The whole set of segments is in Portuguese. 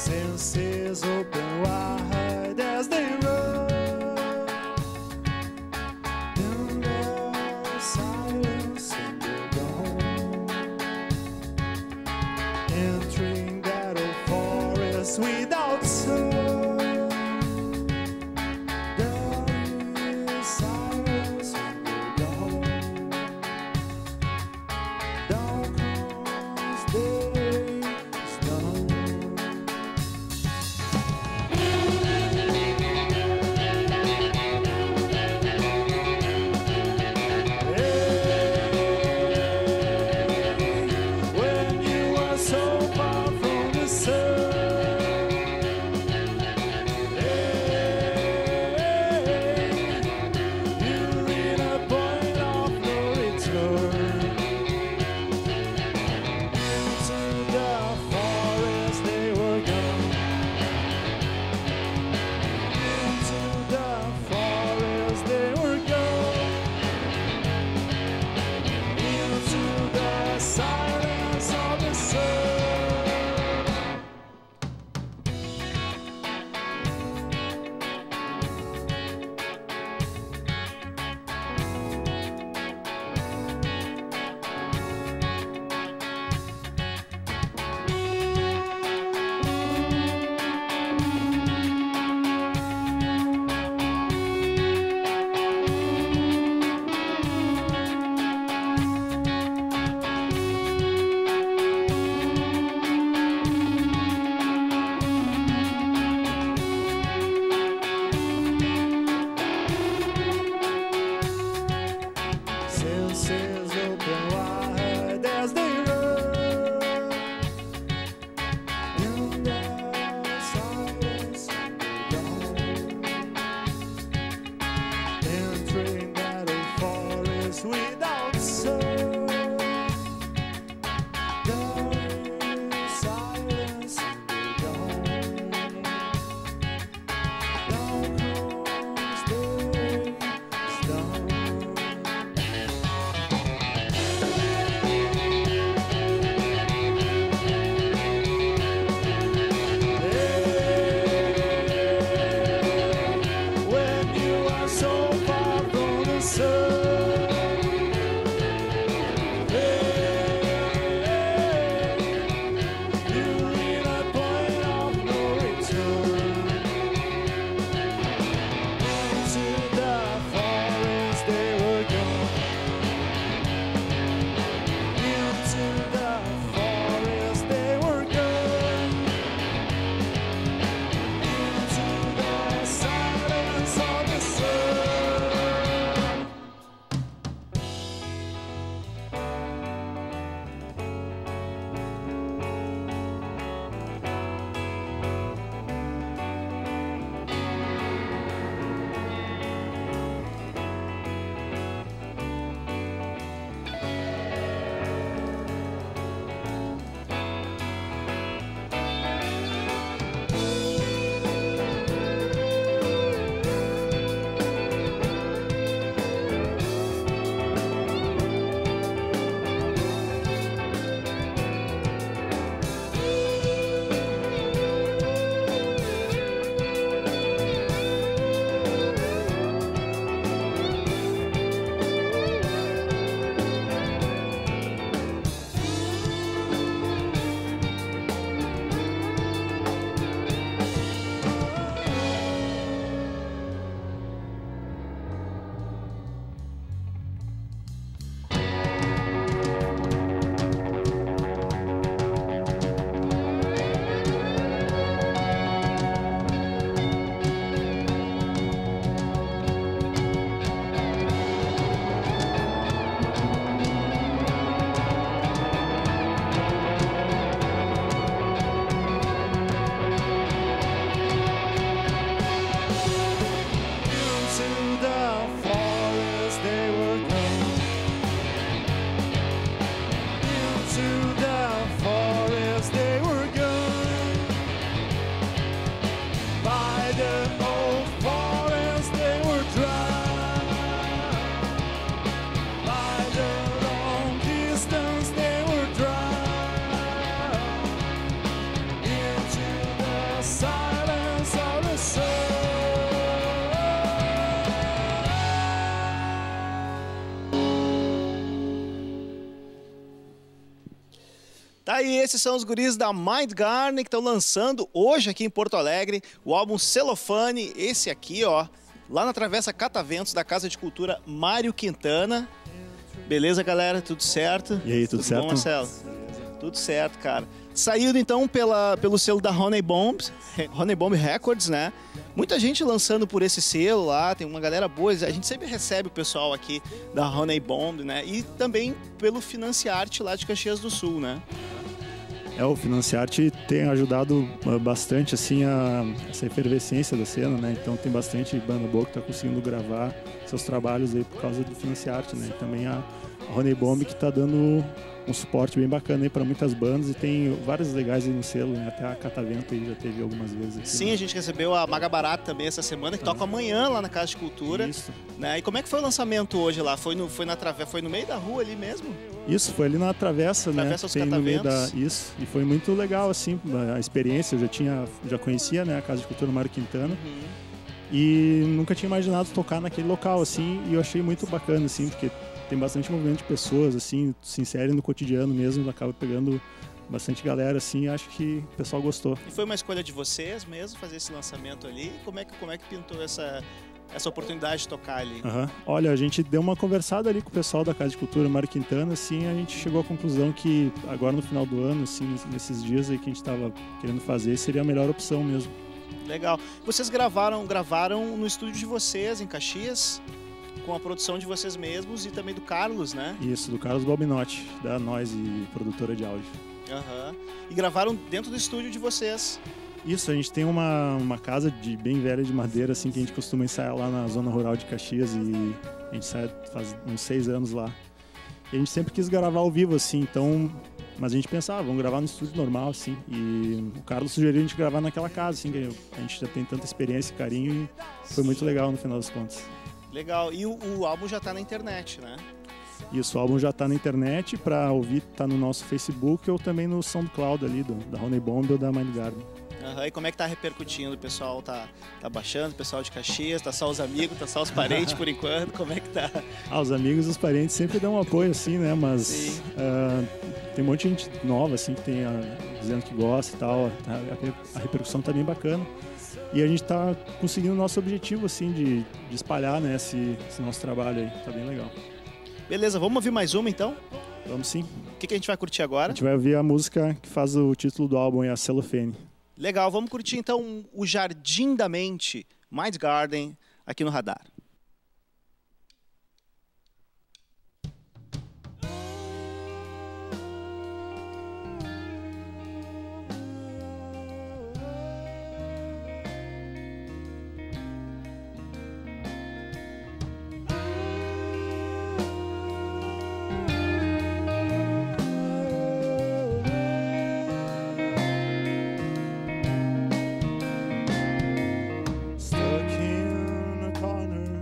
Senses open wide as they run in the silence in the dawn, entering that old forest without sun. There is silence in the dawn. Down comes day is done. When you are so far from the sun, aí, esses são os guris da Mind Garden que estão lançando hoje aqui em Porto Alegre o álbum Celofane, esse aqui, ó, lá na Travessa Cataventos da Casa de Cultura Mário Quintana. Beleza, galera? Tudo certo? E aí, tudo certo? Bom, Marcelo? Tudo certo, cara. Saído então pelo selo da Honey Bomb Records, né? Muita gente lançando por esse selo lá, tem uma galera boa. A gente sempre recebe o pessoal aqui da Honey Bomb, né? E também pelo Financiarte lá de Caxias do Sul, né? O Financiarte tem ajudado bastante assim essa efervescência da cena, né? Então tem bastante banda boa que tá conseguindo gravar seus trabalhos aí por causa do Financiarte, né? E também a Honey Bomb que tá dando um suporte bem bacana aí para muitas bandas e tem vários legais aí no selo, né? Até a Catavento aí já teve algumas vezes aqui. Sim, né? a gente recebeu a Maga Barata também essa semana, que toca amanhã lá na Casa de Cultura. Isso. Né? E como é que foi o lançamento hoje lá? Foi no meio da rua ali mesmo? Isso, foi ali na Travessa, né? Travessa aos Tem no meio Cataventos. Isso, e foi muito legal, assim, a experiência. Eu já conhecia, né, a Casa de Cultura Mário Quintana. E nunca tinha imaginado tocar naquele local, assim, e eu achei muito bacana, assim, porque tem bastante movimento de pessoas, assim, se inserem no cotidiano mesmo, acaba pegando bastante galera, assim, e acho que o pessoal gostou. E foi uma escolha de vocês mesmo fazer esse lançamento ali? Como é que pintou essa oportunidade de tocar ali? Olha, a gente deu uma conversada ali com o pessoal da Casa de Cultura Mário Quintana, assim, a gente chegou à conclusão que agora no final do ano, assim, nesses dias aí que a gente estava querendo fazer, seria a melhor opção mesmo. Legal. Vocês gravaram no estúdio de vocês, em Caxias, com a produção de vocês mesmos e também do Carlos, né? Isso, do Carlos Balbinotti, da Noise, produtora de áudio. E gravaram dentro do estúdio de vocês. Isso, a gente tem uma casa bem velha de madeira, assim, que a gente costuma ensaiar lá na zona rural de Caxias e a gente sai faz uns 6 anos lá. E a gente sempre quis gravar ao vivo, assim, então... Mas a gente pensava, vamos gravar no estúdio normal, assim. E o Carlos sugeriu a gente gravar naquela casa, assim, que a gente já tem tanta experiência e carinho e foi muito legal no final das contas. Legal. E o álbum já tá na internet, né? Isso, o álbum já tá na internet, pra ouvir tá no nosso Facebook ou também no SoundCloud ali, da Honey Bomb ou da Mind Garden. E como é que tá repercutindo? O pessoal tá baixando, o pessoal de Caxias, tá só os amigos, tá só os parentes por enquanto, como é que tá? Os amigos e os parentes sempre dão um apoio, assim, né, mas tem um monte de gente nova, assim, que tem dizendo que gosta e tal, a repercussão tá bem bacana e a gente tá conseguindo o nosso objetivo, assim, de espalhar, né, esse nosso trabalho aí, tá bem legal. Beleza, vamos ouvir mais uma então? Vamos sim. O que a gente vai curtir agora? A gente vai ouvir a música que faz o título do álbum, é a Celofane. Legal, vamos curtir então o Jardim da Mente, Mind Garden, aqui no Radar. Stuck in a corner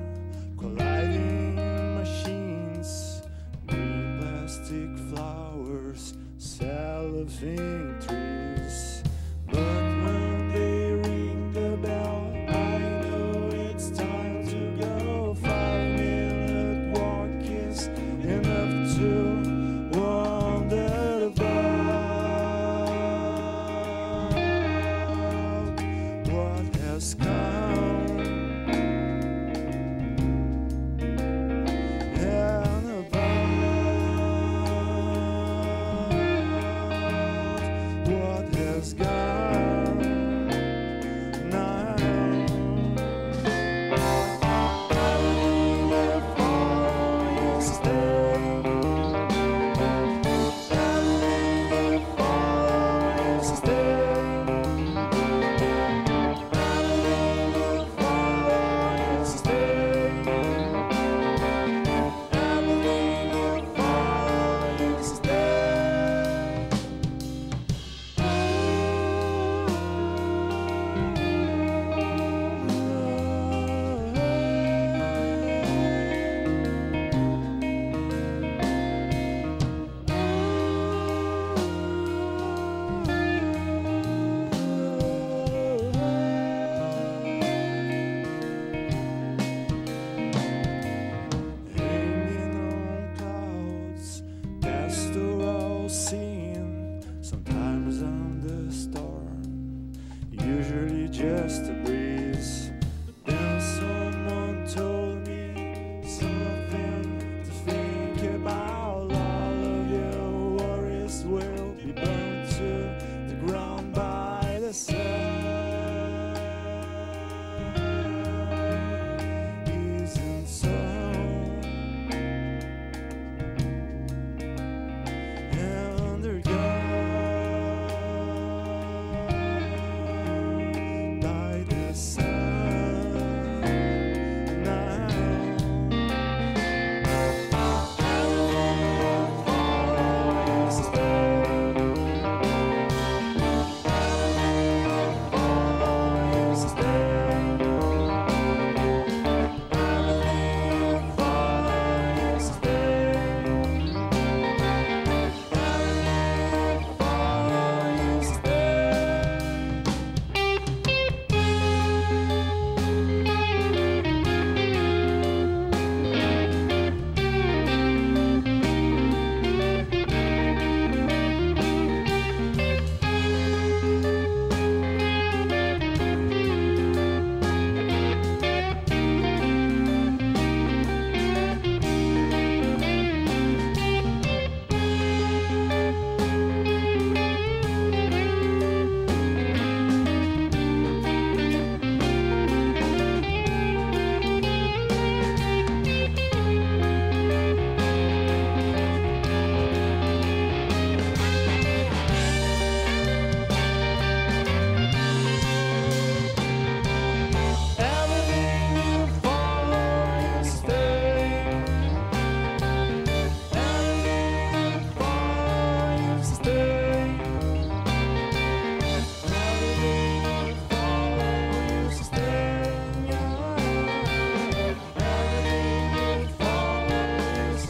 just a breeze. Then someone told me something to think about. All of your worries will be burned to the ground by the sun. Isn't so. And they're gone by the sun now. Everything follows the stone. Everything follows the stone. Everything follows the stone. Everything you follow is stay. Everything you follow is stay. Everything you follow is stay. Everything you follow is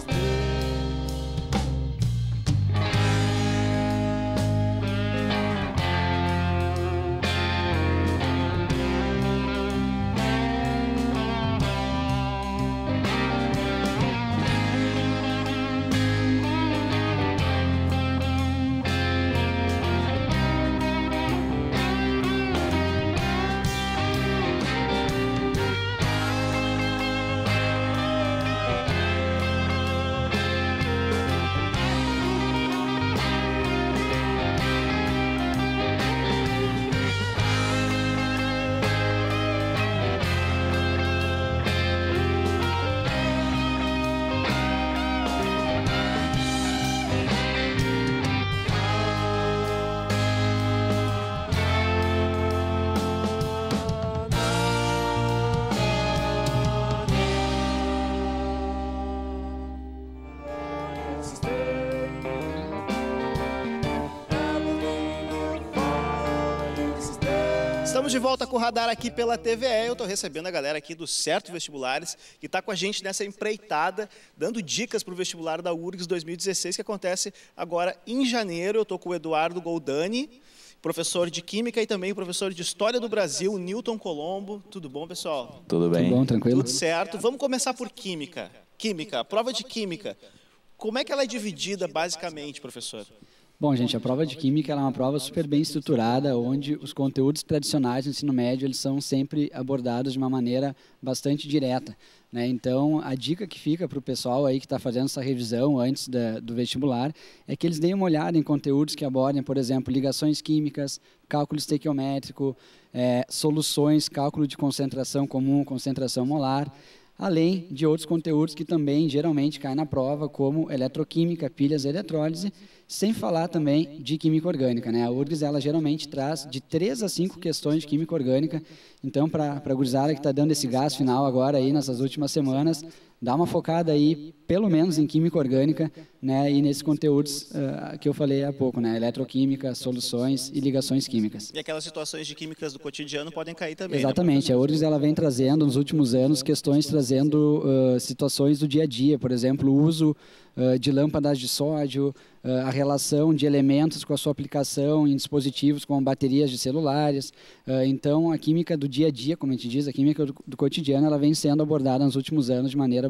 Estamos de volta com o Radar aqui pela TVE. Eu estou recebendo a galera aqui do Certo Vestibulares, que está com a gente nessa empreitada, dando dicas para o vestibular da URGS 2016, que acontece agora em janeiro. Eu estou com o Eduardo Goldani, professor de Química, e também professor de História do Brasil, Newton Colombo. Tudo bom, pessoal? Tudo bem? Tudo bom, tranquilo? Tudo certo. Vamos começar por Química. Química, prova de Química. Como é que ela é dividida, basicamente, professor? Bom, gente, a prova de Química ela é uma prova super bem estruturada, onde os conteúdos tradicionais do ensino médio eles são sempre abordados de uma maneira bastante direta, né? Então, a dica que fica para o pessoal aí que está fazendo essa revisão antes do vestibular é que eles deem uma olhada em conteúdos que abordem, por exemplo, ligações químicas, cálculo estequiométrico, soluções, cálculo de concentração comum, concentração molar, além de outros conteúdos que também geralmente caem na prova, como eletroquímica, pilhas e eletrólise, sem falar também de química orgânica, né? A URGS, ela geralmente traz de 3 a 5 questões de química orgânica. Então, para a gurizada que está dando esse gás final agora aí nessas últimas semanas, dá uma focada aí, pelo menos em química orgânica, né? E nesses conteúdos que eu falei há pouco, né? Eletroquímica, soluções e ligações químicas. E aquelas situações de químicas do cotidiano podem cair também. Exatamente. Né, a URGS ela vem trazendo, nos últimos anos, questões trazendo situações do dia a dia. Por exemplo, o uso de lâmpadas de sódio, a relação de elementos com a sua aplicação em dispositivos como baterias de celulares. Então, a química do dia a dia, como a gente diz, a química do cotidiano, ela vem sendo abordada nos últimos anos de maneira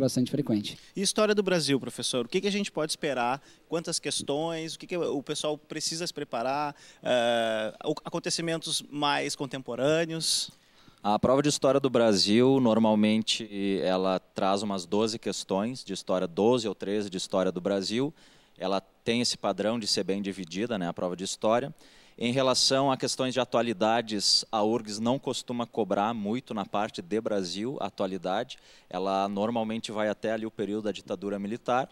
bastante frequente. E história do Brasil, professor? O que a gente pode esperar? Quantas questões? O que o pessoal precisa se preparar? Acontecimentos mais contemporâneos? A prova de História do Brasil, normalmente, ela traz umas 12 questões de história, 12 ou 13 de História do Brasil. Ela tem esse padrão de ser bem dividida, né, a prova de História. Em relação a questões de atualidades, a URGS não costuma cobrar muito na parte de Brasil, a atualidade. Ela normalmente vai até ali o período da ditadura militar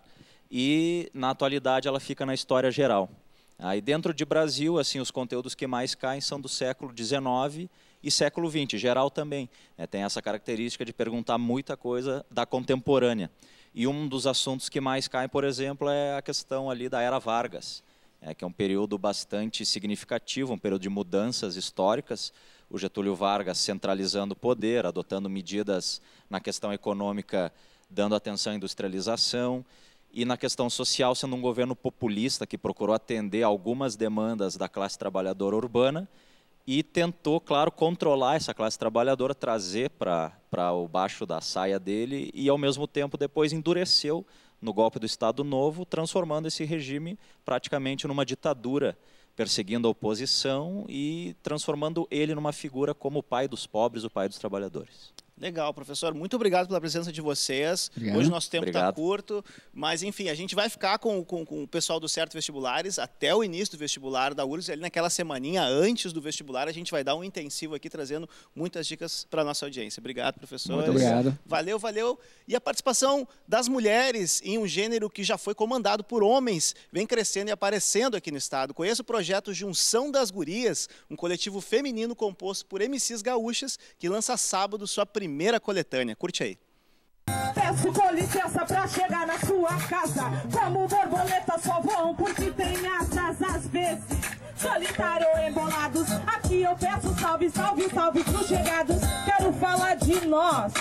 e, na atualidade, ela fica na história geral. Aí, dentro de Brasil, assim, os conteúdos que mais caem são do século XIX e século XX, geral também. Tem essa característica de perguntar muita coisa da contemporânea. E um dos assuntos que mais cai, por exemplo, é a questão ali da Era Vargas, que é um período bastante significativo, um período de mudanças históricas. O Getúlio Vargas centralizando o poder, adotando medidas na questão econômica, dando atenção à industrialização, e na questão social, sendo um governo populista que procurou atender algumas demandas da classe trabalhadora urbana e tentou, claro, controlar essa classe trabalhadora, trazer para o baixo da saia dele e, ao mesmo tempo, depois endureceu no golpe do Estado Novo, transformando esse regime praticamente numa ditadura, perseguindo a oposição e transformando ele numa figura como o pai dos pobres, o pai dos trabalhadores. Legal, professor. Muito obrigado pela presença de vocês. Obrigado. Hoje o nosso tempo está curto, mas enfim, a gente vai ficar com o pessoal do Certo Vestibulares até o início do vestibular da URGS. Ali naquela semaninha antes do vestibular, a gente vai dar um intensivo aqui, trazendo muitas dicas para a nossa audiência. Obrigado, professor. Muito obrigado. Valeu, valeu. E a participação das mulheres em um gênero que já foi comandado por homens vem crescendo e aparecendo aqui no estado. Conheça o projeto Junção das Gurias, um coletivo feminino composto por MCs gaúchas que lança sábado sua primeira coletânea. Curte aí. Peço com licença pra chegar na sua casa. Como borboleta só voam porque tem asas às vezes. Solitário ou embolados, aqui eu peço salve, salve, salve pros chegados. Quero falar de nós.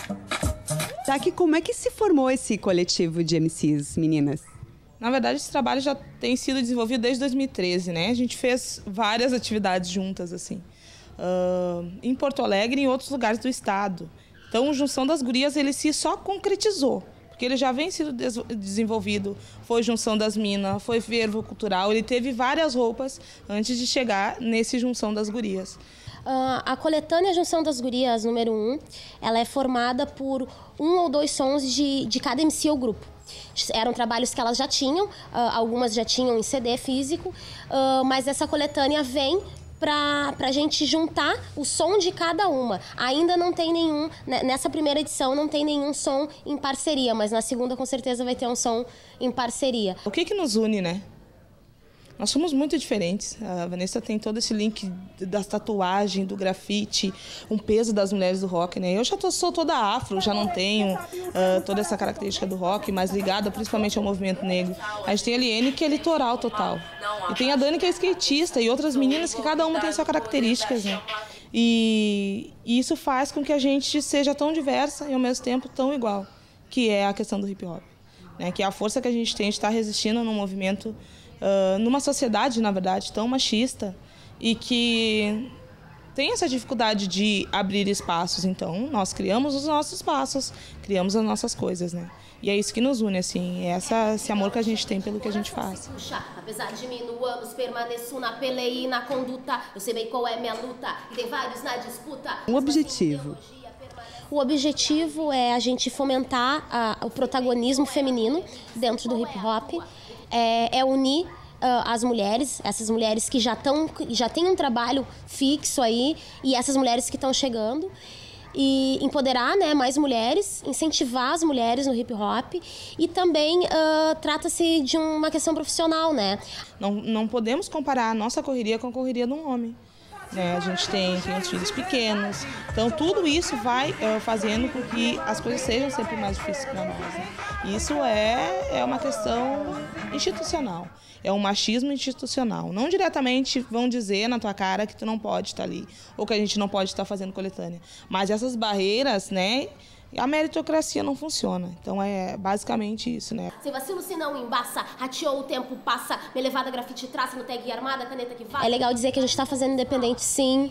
Taki, como é que se formou esse coletivo de MCs, meninas? Na verdade, esse trabalho já tem sido desenvolvido desde 2013, né? A gente fez várias atividades juntas, assim. Em Porto Alegre e em outros lugares do estado. Então, a Junção das Gurias, ele se só concretizou, porque ele já vem sendo desenvolvido. Foi Junção das Minas, foi Fervo Cultural, ele teve várias roupas antes de chegar nesse Junção das Gurias. A coletânea Junção das Gurias, número 1, ela é formada por 1 ou 2 sons de cada MC ou grupo. Eram trabalhos que elas já tinham, algumas já tinham em CD físico, mas essa coletânea vem para a gente juntar o som de cada uma. Ainda não tem nenhum, nessa primeira edição não tem nenhum som em parceria, mas na segunda com certeza vai ter um som em parceria. O que nos une, né? Nós somos muito diferentes. A Vanessa tem todo esse link das tatuagens, do grafite, um peso das mulheres do rock, né? Eu já sou toda afro, já não tenho toda essa característica do rock, mas ligada principalmente ao movimento negro. A gente tem a Liene, que é litoral total. E tem a Dani, que é skatista, e outras meninas que cada uma tem suas características, né? E isso faz com que a gente seja tão diversa e ao mesmo tempo tão igual, que é a questão do hip hop, né? Que é a força que a gente tem de estar resistindo num movimento, numa sociedade, na verdade, tão machista e que tem essa dificuldade de abrir espaços. Então, nós criamos os nossos espaços, criamos as nossas coisas, né? E é isso que nos une, assim, é esse amor que a gente tem pelo que a gente faz. Apesar de mim, no anos, permaneço na peleia e na conduta. Eu sei bem qual é minha luta e tem vários na disputa. O objetivo? O objetivo é a gente fomentar o protagonismo feminino dentro do hip hop, é unir as mulheres, essas mulheres que já têm um trabalho fixo aí e essas mulheres que estão chegando, e empoderar, né, mais mulheres, incentivar as mulheres no hip hop e também trata-se de uma questão profissional, né? Não podemos comparar a nossa correria com a correria de um homem. A gente tem os filhos pequenos, então tudo isso vai fazendo com que as coisas sejam sempre mais difíceis para nós, né? Isso é uma questão institucional, é um machismo institucional. Não diretamente vão dizer na tua cara que tu não pode estar ali, ou que a gente não pode estar fazendo coletânea, mas essas barreiras, né? A meritocracia não funciona. Então é basicamente isso, né? Sem vacilo, se não embaça, rateou, o tempo passa, me levada grafite traça no tag armada, caneta que vai. É legal dizer que a gente está fazendo independente, sim.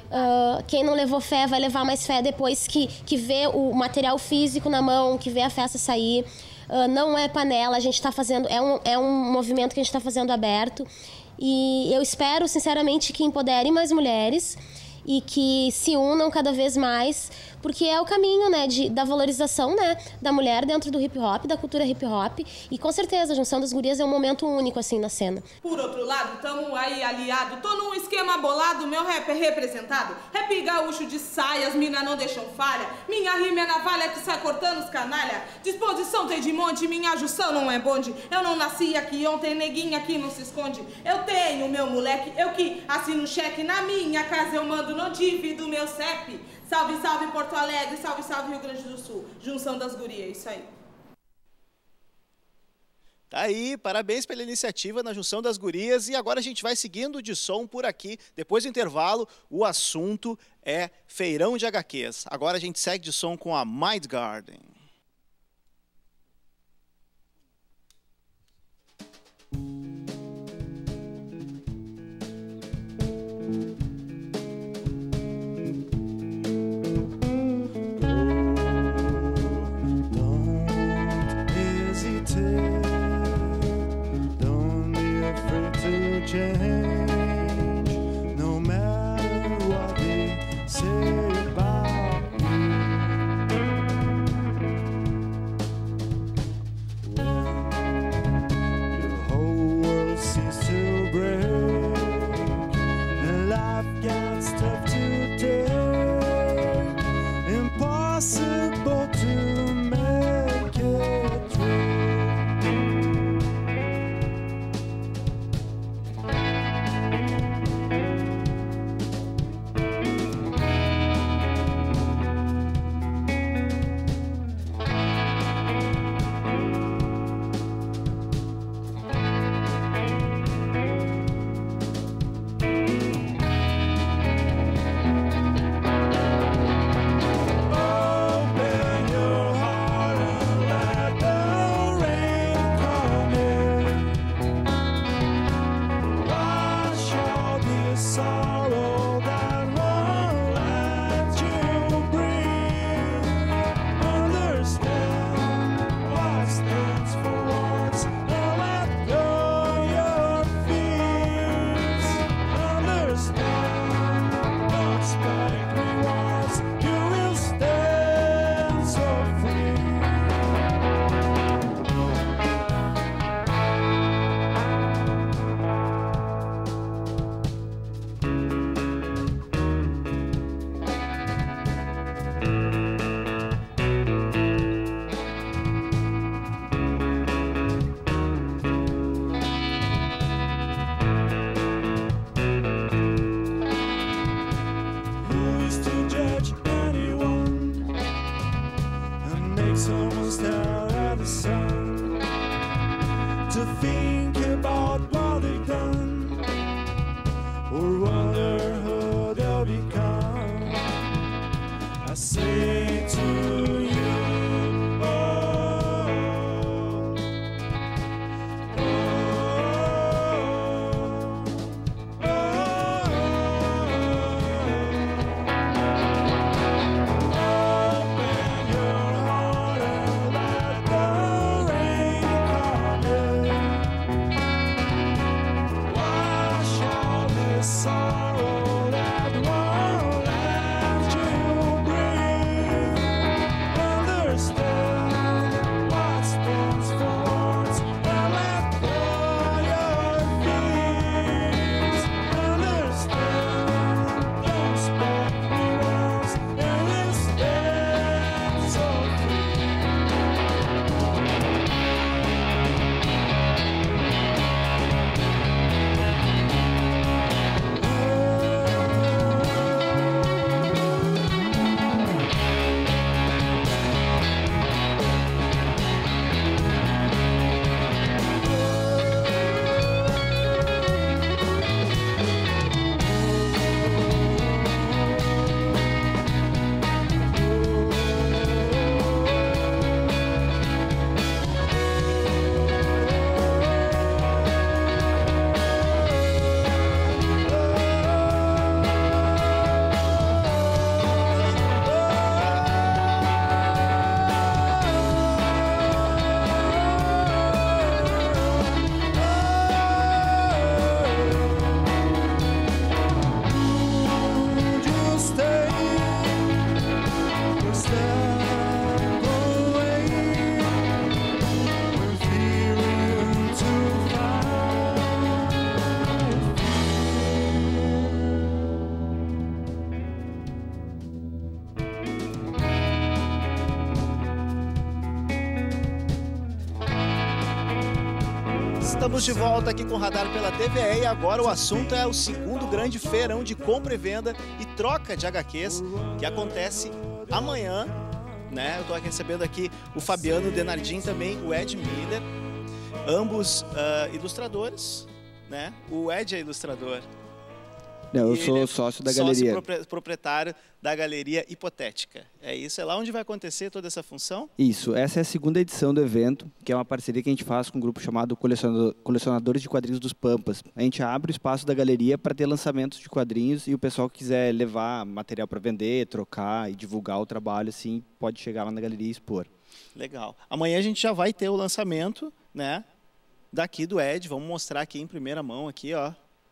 Quem não levou fé vai levar mais fé depois que vê o material físico na mão, que vê a festa sair. Não é panela, a gente está fazendo... É um movimento que a gente está fazendo aberto. E eu espero, sinceramente, que empodere mais mulheres e que se unam cada vez mais, porque é o caminho, né, da valorização, né, da mulher dentro do hip hop, da cultura hip hop, e com certeza a Junção das Gurias é um momento único assim na cena. Por outro lado, tamo aí aliado, tô num esquema bolado, meu rap é representado, rap gaúcho de saia, as mina não deixam falha, minha rima é navalha que sai cortando os canalha, disposição tem de monte, minha junção não é bonde, eu não nasci aqui ontem, neguinha aqui não se esconde, eu tenho meu moleque, eu que assino cheque, na minha casa eu mando, não divido meu CEP. Salve, salve Porto Alegre, salve, salve Rio Grande do Sul. Junção das Gurias, isso aí. Tá aí, parabéns pela iniciativa na Junção das Gurias. E agora a gente vai seguindo de som por aqui. Depois do intervalo, o assunto é feirão de HQs. Agora a gente segue de som com a Mind Garden. Change, no matter what they say about you. When your whole world seems to break and life gets tough to take, impossible to make it through. Someone stare at the sun to think about what they've done or wonder who they'll become. I say to you, oh, oh, oh, oh. Open your heart and let the rain come in. Wash all this sorrow that won't let you breathe. Estamos de volta aqui com o Radar pela TVE e agora o assunto é o segundo grande feirão de compra e venda e troca de HQs que acontece amanhã, né? Eu tô aqui recebendo aqui o Fabiano Denardim também, o Ed Miller, ambos ilustradores, né? O Ed é ilustrador. Eu sou sócio da galeria. Sócio proprietário da Galeria Hipotética. É isso? É lá onde vai acontecer toda essa função? Isso. Essa é a segunda edição do evento, que é uma parceria que a gente faz com um grupo chamado Colecionadores de Quadrinhos dos Pampas. A gente abre o espaço da galeria para ter lançamentos de quadrinhos e o pessoal que quiser levar material para vender, trocar e divulgar o trabalho, assim, pode chegar lá na galeria e expor. Legal. Amanhã a gente já vai ter o lançamento, né, daqui do Ed. Vamos mostrar aqui em primeira mão, aqui, ó.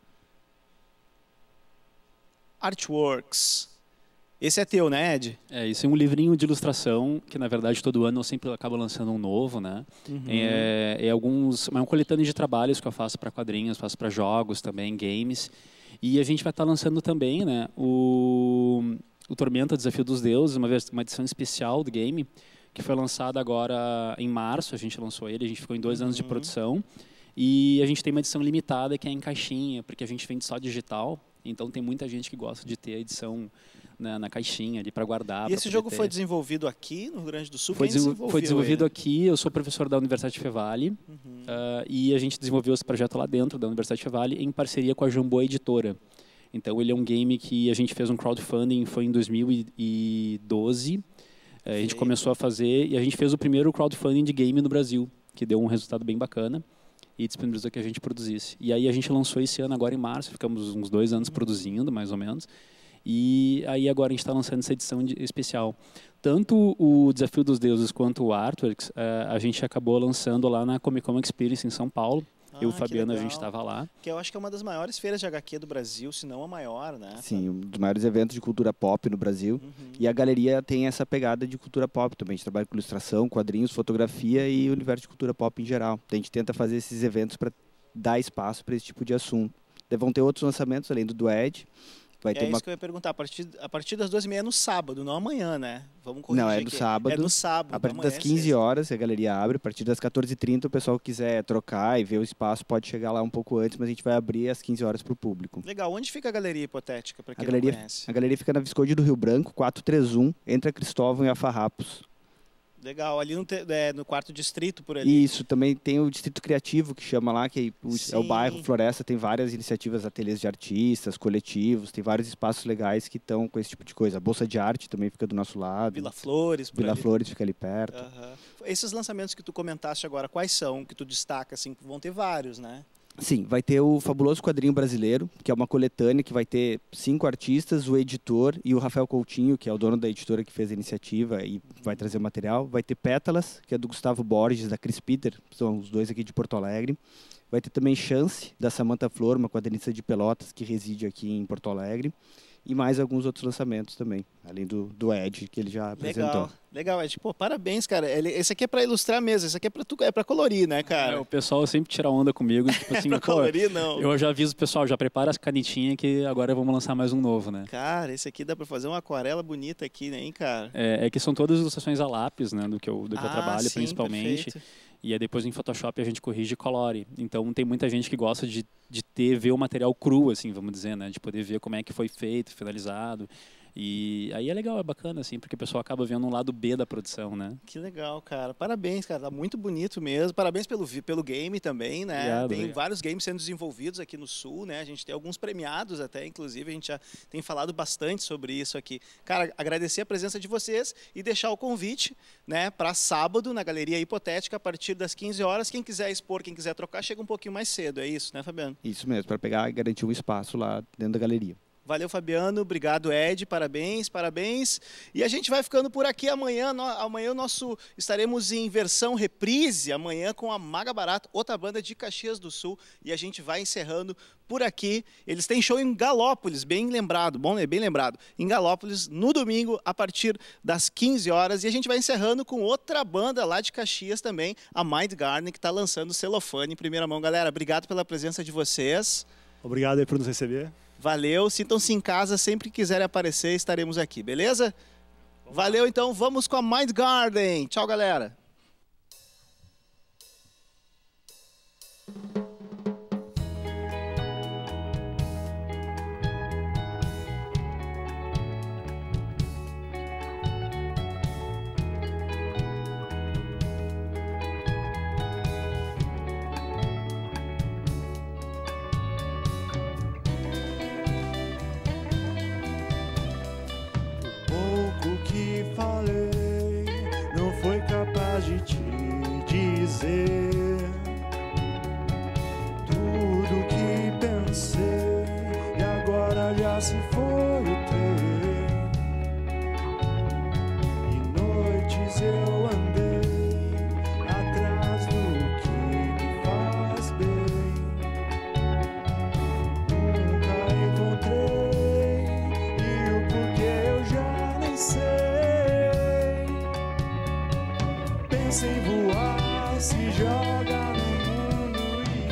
Artworks. Esse é teu, né, Ed? Isso é um livrinho de ilustração que, na verdade, todo ano eu sempre acabo lançando um novo, né? Uhum. É uma coletânea de trabalhos que eu faço para quadrinhos, faço para jogos também, games. E a gente vai estar lançando também, né, o Tormenta, Desafio dos Deuses, uma edição especial do game, que foi lançada agora em março. A gente lançou ele, a gente ficou em 2 anos de produção. E a gente tem uma edição limitada que é em caixinha, porque a gente vende só digital. Então tem muita gente que gosta de ter a edição na caixinha ali para guardar. E esse jogo foi desenvolvido aqui no Rio Grande do Sul? Foi desenvolvido aqui. Eu sou professor da Universidade Fevale e a gente desenvolveu esse projeto lá dentro da Universidade Fevale em parceria com a Jambô Editora. Então ele é um game que a gente fez um crowdfunding, foi em 2012. A gente começou a fazer e a gente fez o primeiro crowdfunding de game no Brasil, que deu um resultado bem bacana. E disponibilizou que a gente produzisse. E aí a gente lançou esse ano agora em março, ficamos uns 2 anos produzindo, mais ou menos. E aí agora a gente está lançando essa edição especial. Tanto o Desafio dos Deuses quanto o Artworks, a gente acabou lançando lá na Comic Con Experience em São Paulo. Eu e o Fabiano, a gente estava lá. Que eu acho que é uma das maiores feiras de HQ do Brasil, se não a maior, né? Sim, um dos maiores eventos de cultura pop no Brasil. E a galeria tem essa pegada de cultura pop também. A gente trabalha com ilustração, quadrinhos, fotografia e o universo de cultura pop em geral. A gente tenta fazer esses eventos para dar espaço para esse tipo de assunto. Vão ter outros lançamentos além do Ed. Vai ter isso que eu ia perguntar. A partir das 2h30 é no sábado, não amanhã, né? Vamos corrigir. Não, é no sábado. É no sábado. A partir das 15 horas a galeria abre. A partir das 14h30 o pessoal que quiser trocar e ver o espaço pode chegar lá um pouco antes, mas a gente vai abrir às 15 horas para o público. Legal. Onde fica a Galeria Hipotética, para quem não conhece? A galeria fica na Visconde do Rio Branco, 431, entre a Cristóvão e a Farrapos. Legal, ali no quarto distrito, por ali. Isso, também tem o Distrito Criativo, que chama lá, que é o bairro Floresta, tem várias iniciativas, ateliês de artistas, coletivos, tem vários espaços legais que estão com esse tipo de coisa. A Bolsa de Arte também fica do nosso lado. Vila Flores. Vila Flores fica ali perto. Esses lançamentos que tu comentaste agora, quais são, que tu destaca, assim, vão ter vários, né? Sim, vai ter o Fabuloso Quadrinho Brasileiro, que é uma coletânea que vai ter 5 artistas, o editor e o Rafael Coutinho, que é o dono da editora que fez a iniciativa e vai trazer o material. Vai ter Pétalas, que é do Gustavo Borges, da Chris Peter, são os dois aqui de Porto Alegre. Vai ter também Chance, da Samantha Flor, uma quadrinista de Pelotas, que reside aqui em Porto Alegre. E mais alguns outros lançamentos também, além do Ed, que ele já apresentou. Legal, Ed. Pô, parabéns, cara. Esse aqui é pra ilustrar mesmo, esse aqui é pra colorir, né, cara? O pessoal sempre tira onda comigo, tipo assim, pra colorir, não. Eu já aviso o pessoal, já prepara as canetinhas que agora vamos lançar mais um novo, né? Cara, esse aqui dá pra fazer uma aquarela bonita aqui, né, hein, cara? É que são todas ilustrações a lápis, né, do que eu trabalho, sim, principalmente. Perfeito. E aí depois em Photoshop a gente corrige e colore. Então tem muita gente que gosta de ver o material cru, assim, vamos dizer, né? De poder ver como é que foi feito, finalizado. E aí é legal, é bacana, assim, porque o pessoal acaba vendo um lado B da produção, né? Que legal, cara. Parabéns, cara. Tá muito bonito mesmo. Parabéns pelo game também, né? Obrigado, vários games sendo desenvolvidos aqui no Sul, né? A gente tem alguns premiados até, inclusive. A gente já tem falado bastante sobre isso aqui. Cara, agradecer a presença de vocês e deixar o convite, né, para sábado na Galeria Hipotética, a partir das 15 horas. Quem quiser expor, quem quiser trocar, chega um pouquinho mais cedo. É isso, né, Fabiano? Isso mesmo, para pegar e garantir um espaço lá dentro da galeria. Valeu, Fabiano. Obrigado, Ed. Parabéns, parabéns. E a gente vai ficando por aqui amanhã. Amanhã estaremos em versão reprise, amanhã com a Maga Barato, outra banda de Caxias do Sul. E a gente vai encerrando por aqui. Eles têm show em Galópolis, bem lembrado, bem lembrado. Em Galópolis, no domingo, a partir das 15 horas. E a gente vai encerrando com outra banda lá de Caxias também, a Mind Garden, que está lançando Celofane em primeira mão. Galera, obrigado pela presença de vocês. Obrigado aí por nos receber. Valeu, sintam-se em casa, sempre que quiserem aparecer, estaremos aqui, beleza? Valeu, então, vamos com a Mind Garden. Tchau, galera. Pouco que falei não foi capaz de te dizer tudo que pensei e agora já se foi o trem. E noites eu andei atrás do que me faz bem. Nunca encontrei e o porquê eu já nem sei. Pensa em voar, se joga no mundo e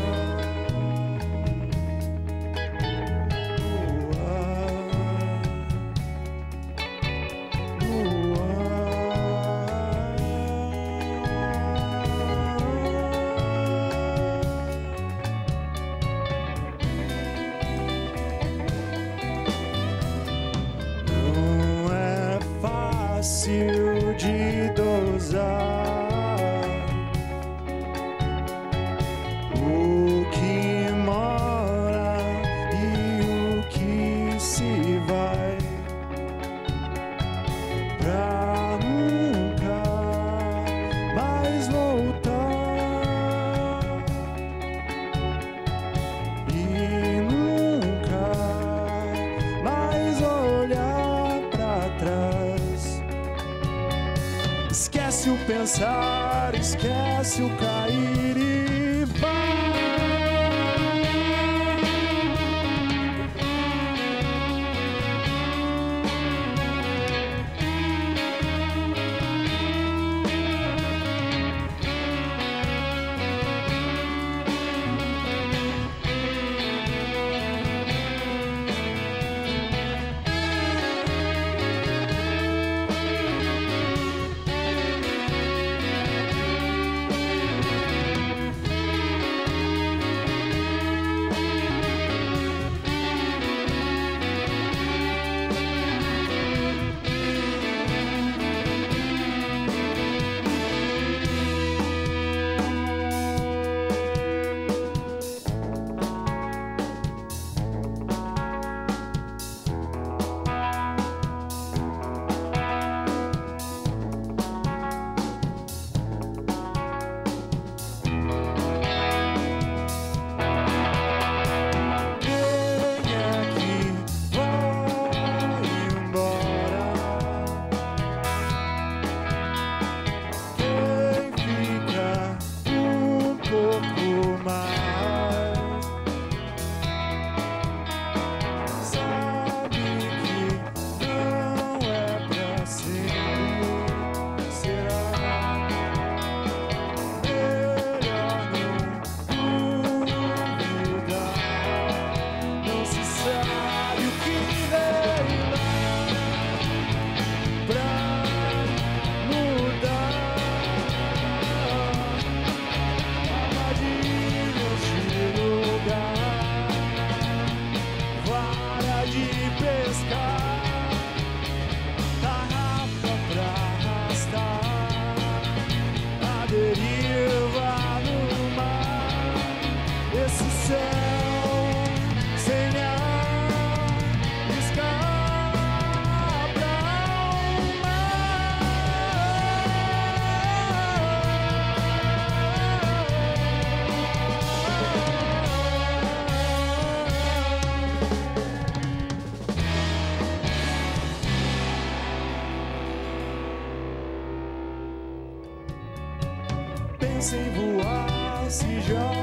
não é fácil de dosar o que mora e o que se vai pra nunca mais voltar e nunca mais olhar pra trás. Esquece o pensar, esquece o cair e vai. Pensa em voar, se joga